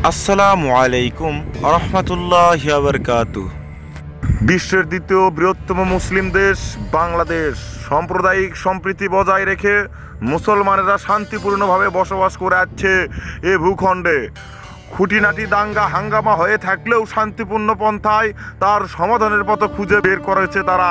আসসালামু আলাইকুম রহমতুল্লাহি ওয়া বারাকাতুহু। বিশ্বের দ্বিতীয় বৃহত্তম মুসলিম দেশ বাংলাদেশ সাম্প্রদায়িক সম্প্রীতি বজায় রেখে মুসলমানেরা শান্তিপূর্ণভাবে বসবাস করে আসছে এ ভূখণ্ডে। খুঁটিনাটি দাঙ্গা হাঙ্গামা হয়ে থাকলেও শান্তিপূর্ণ পন্থায় তার সমাধানের পথ খুঁজে বের করেছে তারা।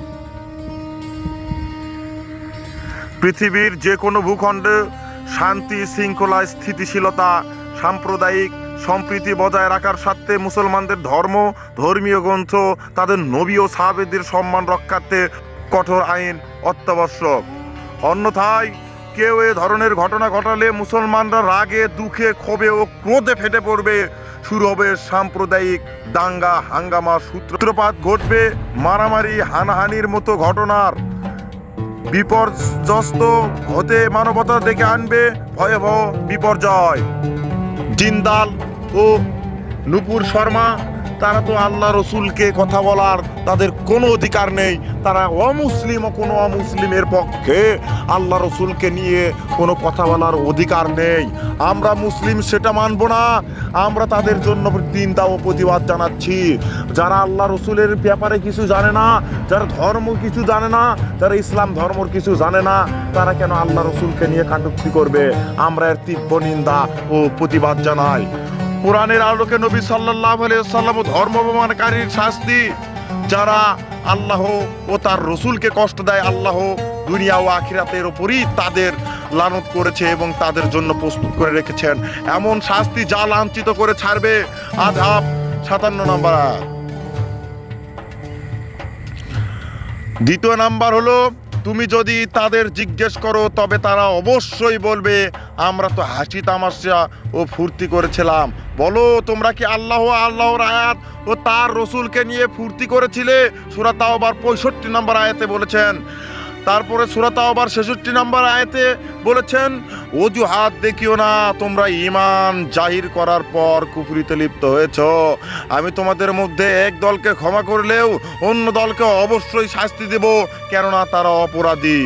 পৃথিবীর যে কোনো ভূখণ্ডে শান্তি শৃঙ্খলা স্থিতিশীলতা সাম্প্রদায়িক সম্প্রীতি বজায় রাখার স্বার্থে মুসলমানদের ধর্মীয় গ্রন্থ তাদের নবী ও সাহাবেদের সম্মান রক্ষার্থে কঠোর আইন অত্যাবশ্যক। অন্যথায় কেউ এ ধরনের ঘটনা ঘটালে মুসলমানরা রাগে দুঃখে ক্ষোভে ও ক্রোধে ফেটে পড়বে। শুরু হবে সাম্প্রদায়িক দাঙ্গা হাঙ্গামা, সূত্রপাত ঘটবে মারামারি হানাহানির মতো ঘটনার। বিপর্যস্ত হতে মানবতা ডেকে আনবে ভয়াবহ বিপর্যয়। জিন্দাল ও নুপুর শর্মা তারা তো আল্লাহ রসুলকে কথা বলার তাদের কোনো অধিকার নেই। তারা অমুসলিম ও কোনো অমুসলিমের পক্ষে আল্লাহ রসুলকে নিয়ে কোনো কথা বলার অধিকার নেই। আমরা মুসলিম সেটা মানব না। আমরা তাদের জন্য নিন্দা ও প্রতিবাদ জানাচ্ছি। যারা আল্লাহ রসুলের ব্যাপারে কিছু জানে না, যারা ধর্ম কিছু জানে না, যারা ইসলাম ধর্মর কিছু জানে না, তারা কেন আল্লাহ রসুলকে নিয়ে কটূক্তি করবে? আমরা এর তীব্র নিন্দা ও প্রতিবাদ জানাই। কোরআনের আলোকে নবী সাল্লাল্লাহু আলাইহি ওয়াসাল্লাম ধর্ম অবমাননকারীর শাস্তি। যারা আল্লাহ ও তার রসুলকে কষ্ট দেয়, আল্লাহ দুনিয়া ও আখিরাতের উপরই তাদের লানত করেছে এবং তাদের জন্য প্রস্তুত করে রেখেছেন এমন শাস্তি যা লাঞ্ছিত করে ছাড়বে। আযাব ৫৭ নম্বর আয়াত। দ্বিতীয় নাম্বার হলো, তুমি যদি তাদের জিজ্ঞেস করো তবে তারা অবশ্যই বলবে আমরা তো হাসি তামাশা ও ফুর্তি করেছিলাম। বলো, তোমরা কি আল্লাহর আয়াত ও তার রসুলকে নিয়ে ফুর্তি করেছিলে? সূরা তাওবার ৬৫ নম্বর আয়াতে বলেছেন। তারপরে সূরা তাওবার ৬৬ নম্বর আয়াতে বলেছেন, অজুহাত দেখিও না, তোমরা ঈমান জাহির করার পর কুফরিতে লিপ্ত হয়েছ। আমি তোমাদের মধ্যে এক দলকে ক্ষমা করলেও অন্য দলকে অবশ্যই শাস্তি দেব, কেননা তারা অপরাধী।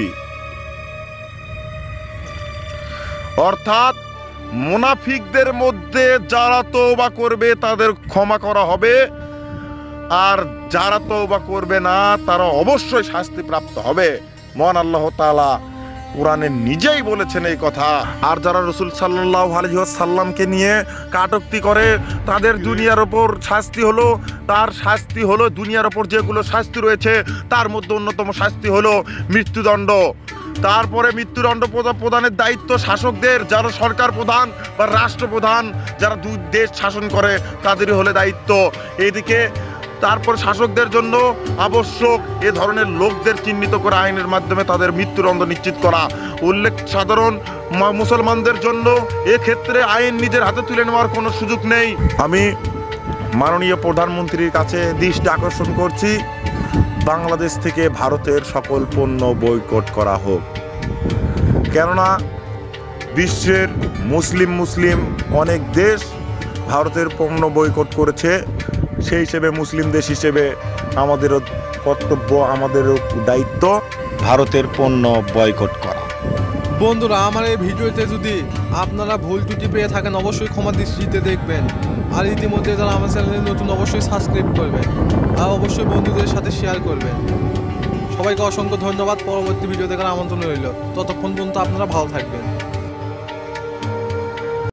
অর্থাৎ মুনাফিকদের মধ্যে যারা তওবা করবে তাদের ক্ষমা করা হবে, আর যারা তওবা করবে না তারা অবশ্যই শাস্তি প্রাপ্ত হবে। মহান আল্লাহ তাআলা কোরআনে নিজেই বলেছেন এই কথা। আর যারা রাসূল সাল্লাল্লাহু আলাইহি ওয়াসাল্লামকে নিয়ে কটূক্তি করে তাদের দুনিয়ার ওপর শাস্তি হলো, তার শাস্তি হলো দুনিয়ার ওপর যেগুলো শাস্তি রয়েছে তার মধ্যে অন্যতম শাস্তি হলো মৃত্যুদণ্ড। তারপরে মৃত্যুদণ্ড প্রদানের দায়িত্ব শাসকদের, যারা সরকার প্রধান বা রাষ্ট্রপ্রধান যারা দুই দেশ শাসন করে তাদেরই হলে দায়িত্ব। এইদিকে তারপর শাসকদের জন্য আবশ্যক এ ধরনের লোকদের চিহ্নিত করে আইনের মাধ্যমে তাদের মৃত্যুদণ্ড নিশ্চিত করা। উল্লেখ সাধারণ মুসলমানদের জন্য এক্ষেত্রে আইন নিজের হাতে তুলে নেওয়ার কোনো সুযোগ নেই। আমি মাননীয় প্রধানমন্ত্রীর কাছে দৃষ্টি আকর্ষণ করছি, বাংলাদেশ থেকে ভারতের সকল পণ্য বয়কট করা হোক। কেননা বিশ্বের মুসলিম অনেক দেশ ভারতের পণ্য বয়কট করেছে। সেই হিসেবে মুসলিম দেশ হিসেবে আমাদেরও কর্তব্য, আমাদেরও দায়িত্ব ভারতের পণ্য বয়কট করা। বন্ধুরা, আমার এই ভিডিওতে যদি আপনারা ভুল ত্রুটি পেয়ে থাকেন অবশ্যই ক্ষমা দৃষ্টিতে দেখবেন। আর ইতিমধ্যে যারা আমার চ্যানেলে নতুন অবশ্যই সাবস্ক্রাইব করবেন আর অবশ্যই বন্ধুদের সাথে শেয়ার করবেন। সবাইকে অসংখ্য ধন্যবাদ। পরবর্তী ভিডিও দেখার আমন্ত্রণ রইল। ততক্ষণ পর্যন্ত আপনারা ভালো থাকবেন।